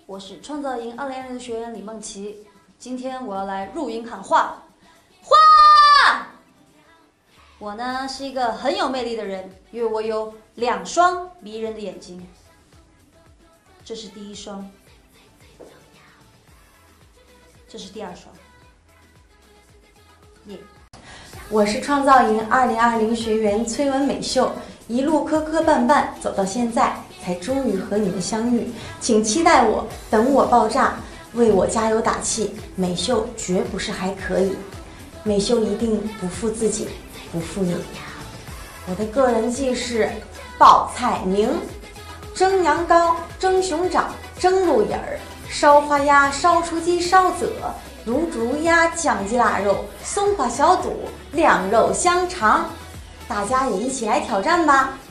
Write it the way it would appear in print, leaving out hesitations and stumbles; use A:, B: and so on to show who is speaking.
A: 我是创造营2020的学员李梦琪。今天我要来入营喊话，话！我呢是一个很有魅力的人，因为我有2双迷人的眼睛。这是第1双，这是第2双。耶！
B: 我是创造营2020学员崔文美秀，一路磕磕绊绊走到现在，才终于和你们相遇。请期待我，等我爆炸，为我加油打气。美秀绝不是还可以，美秀一定不负自己，不负你。我的个人技是爆菜名：蒸羊羔、蒸熊掌、蒸鹿眼儿、烧花鸭、烧雏鸡、烧子、卤煮鸭、酱鸡腊肉、松花小肚、晾肉香肠。大家也一起来挑战吧！